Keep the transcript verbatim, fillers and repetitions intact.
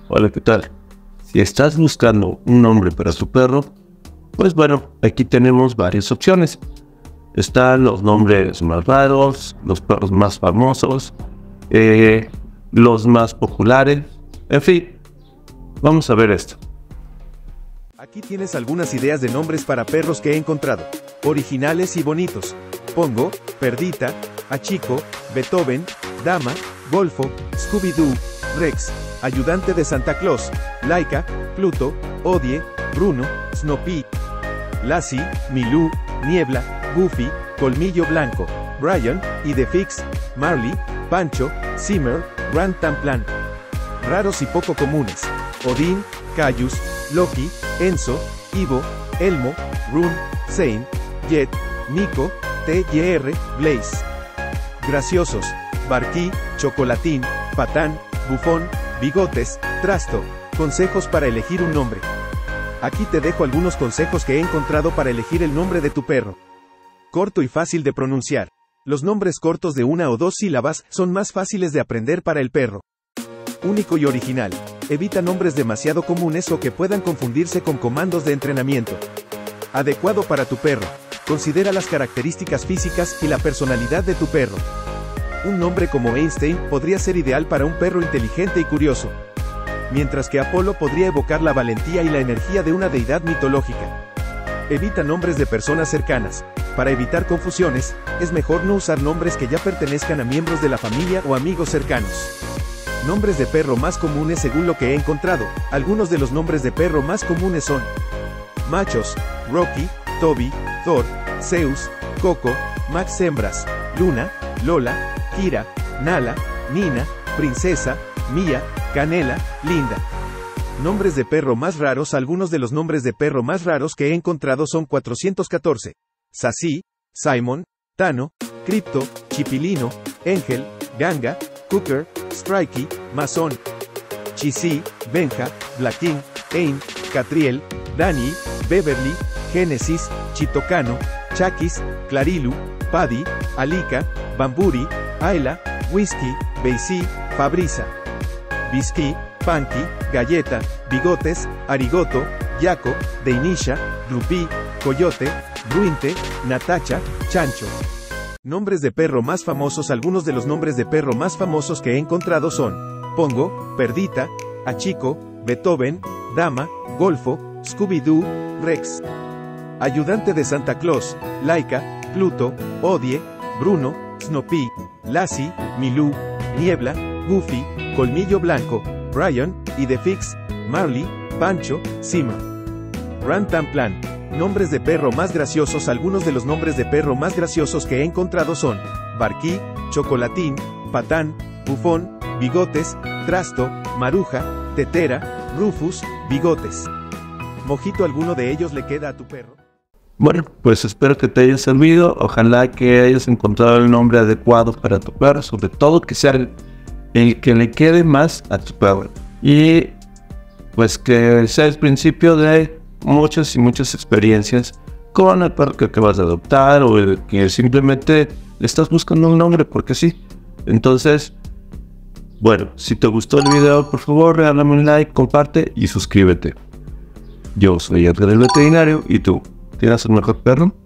Hola, ¿qué tal? Si estás buscando un nombre para tu perro, pues bueno, aquí tenemos varias opciones. Están los nombres más raros, los perros más famosos, eh, los más populares, en fin, vamos a ver esto. Aquí tienes algunas ideas de nombres para perros que he encontrado, originales y bonitos. Pongo, Perdita, Achico, Beethoven, Dama, Golfo, Scooby-Doo, Rex, Ayudante de Santa Claus, Laika, Pluto, Odie, Bruno, Snoopy, Lassie, Milú, Niebla, Goofy, Colmillo Blanco, Brian, y The Fix, Marley, Pancho, Simmer, Rantanplan. Raros y poco comunes: Odín, Cayus, Loki, Enzo, Ivo, Elmo, Rune, Zane, Jet, Nico, T Y R, Blaze. Graciosos: Barquí, Chocolatín, Patán, Bufón, Bigotes, Trasto. Consejos para elegir un nombre. Aquí te dejo algunos consejos que he encontrado para elegir el nombre de tu perro. Corto y fácil de pronunciar. Los nombres cortos de una o dos sílabas son más fáciles de aprender para el perro. Único y original. Evita nombres demasiado comunes o que puedan confundirse con comandos de entrenamiento. Adecuado para tu perro. Considera las características físicas y la personalidad de tu perro. Un nombre como Einstein podría ser ideal para un perro inteligente y curioso, mientras que Apolo podría evocar la valentía y la energía de una deidad mitológica. Evita nombres de personas cercanas. Para evitar confusiones, es mejor no usar nombres que ya pertenezcan a miembros de la familia o amigos cercanos. Nombres de perro más comunes según lo que he encontrado. Algunos de los nombres de perro más comunes son: machos, Rocky, Toby, Thor, Zeus, Coco, Max hembras, Luna, Lola, Kira, Nala, Nina, Princesa, Mía, Canela, Linda. Nombres de perro más raros. Algunos de los nombres de perro más raros que he encontrado son cuatrocientos catorce. Sassy, Simon, Tano, Crypto, Chipilino, Ángel, Ganga, Cooker, Strikey, Mason, Chisi, Benja, Blacking, Ain, Catriel, Dani, Beverly, Genesis, Chitocano, Chakis, Clarilu, Paddy, Alika, Bamburi, Ayla, Whisky, Beisí, Fabriza, Bisky, Punky, Galleta, Bigotes, Arigoto, Yaco, Deinisha, Rupí, Coyote, Ruinte, Natacha, Chancho. Nombres de perro más famosos. Algunos de los nombres de perro más famosos que he encontrado son: Pongo, Perdita, Achico, Beethoven, Dama, Golfo, Scooby-Doo, Rex. Ayudante de Santa Claus, Laika, Pluto, Odie, Bruno, Snoopy, Lassie, Milú, Niebla, Goofy, Colmillo Blanco, Brian, y The Fix, Marley, Pancho, Simmer. Rantanplan. Nombres de perro más graciosos. Algunos de los nombres de perro más graciosos que he encontrado son: Barquí, Chocolatín, Patán, Bufón, Bigotes, Trasto, Maruja, Tetera, Rufus, Bigotes. Mojito. ¿Alguno de ellos le queda a tu perro? Bueno, pues espero que te haya servido. Ojalá que hayas encontrado el nombre adecuado para tu perro, sobre todo que sea el, el que le quede más a tu perro. Y pues que sea el principio de muchas y muchas experiencias con el perro que acabas de adoptar, o el que simplemente le estás buscando un nombre porque sí. Entonces, bueno, si te gustó el video, por favor regálame un like, comparte y suscríbete. Yo soy Edgar el veterinario. ¿Y tú? ¿Tienes un mejor perro?